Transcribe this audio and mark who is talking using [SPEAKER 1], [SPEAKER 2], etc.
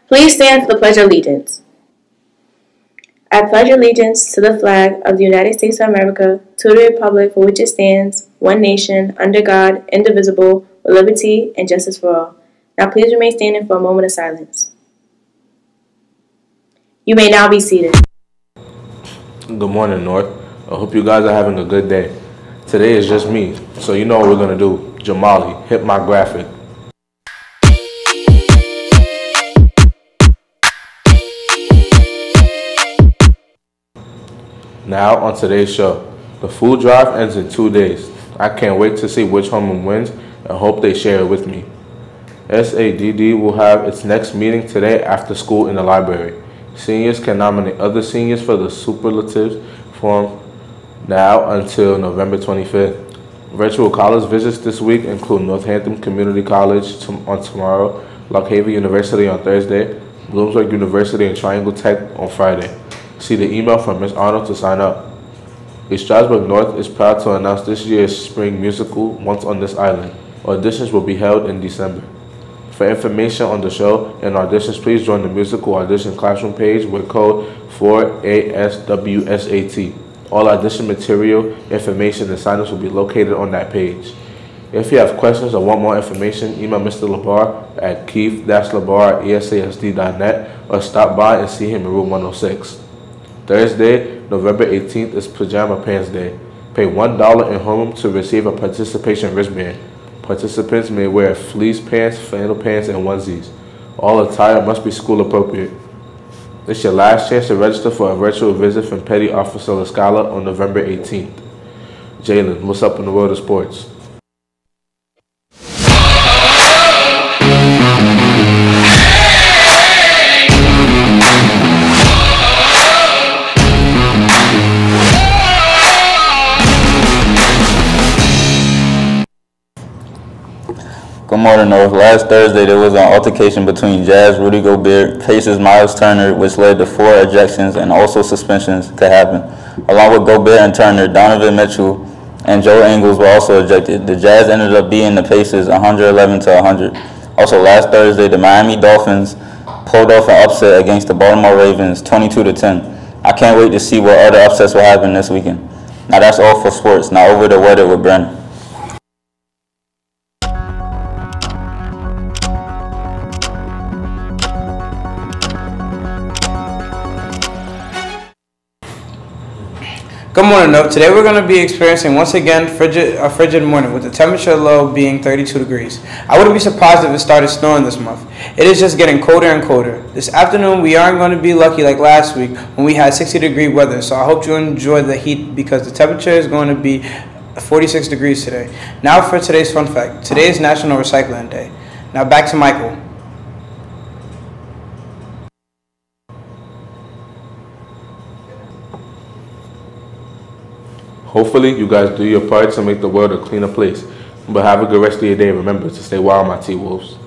[SPEAKER 1] Please stand for the Pledge of Allegiance. I pledge allegiance to the flag of the United States of America, to the republic for which it stands, one nation, under God, indivisible, with liberty and justice for all. Now please remain standing for a moment of silence. You may now be seated.
[SPEAKER 2] Good morning, North. I hope you guys are having a good day. Today is just me, so you know what we're going to do. Jamali, hit my graphic. Now on today's show. The food drive ends in 2 days. I can't wait to see which homeroom wins and hope they share it with me. SADD will have its next meeting today after school in the library. Seniors can nominate other seniors for the superlatives from now until November 25th. Virtual college visits this week include Northampton Community College on tomorrow, Lock Haven University on Thursday, Bloomsburg University and Triangle Tech on Friday. See the email from Ms. Arnold to sign up. East Stroudsburg North is proud to announce this year's spring musical, Once on This Island. Auditions will be held in December. For information on the show and auditions, please join the musical audition classroom page with code 4ASWSAT. All audition material, information, and sign-ups will be located on that page. If you have questions or want more information, email Mr. Labar at keith-labar@esasd.net or stop by and see him in room 106. Thursday, November 18th is Pajama Pants Day. Pay $1 in homeroom to receive a participation wristband. Participants may wear fleece pants, flannel pants, and onesies. All attire must be school appropriate. It's your last chance to register for a virtual visit from Petty Officer LaScala on November 18th. Jalen, what's up in the world of sports?
[SPEAKER 3] Good morning, North. Last Thursday, there was an altercation between Jazz, Rudy Gobert, Pacers, Miles Turner, which led to 4 ejections and also suspensions to happen. Along with Gobert and Turner, Donovan Mitchell and Joe Ingles were also ejected. The Jazz ended up beating the Pacers 111-100. Also, last Thursday, the Miami Dolphins pulled off an upset against the Baltimore Ravens 22-10. I can't wait to see what other upsets will happen this weekend. Now, that's all for sports. Now, over to weather with Brennan.
[SPEAKER 4] Good morning, Note. Today we're going to be experiencing once again a frigid morning with the temperature low being 32 degrees. I wouldn't be surprised if it started snowing this month. It is just getting colder and colder. This afternoon we aren't going to be lucky like last week when we had 60-degree weather, so I hope you enjoy the heat because the temperature is going to be 46 degrees today. Now for today's fun fact. Today is National Recycling Day. Now back to Michael.
[SPEAKER 2] Hopefully, you guys do your part to make the world a cleaner place. But have a good rest of your day. Remember to stay wild, my T-Wolves.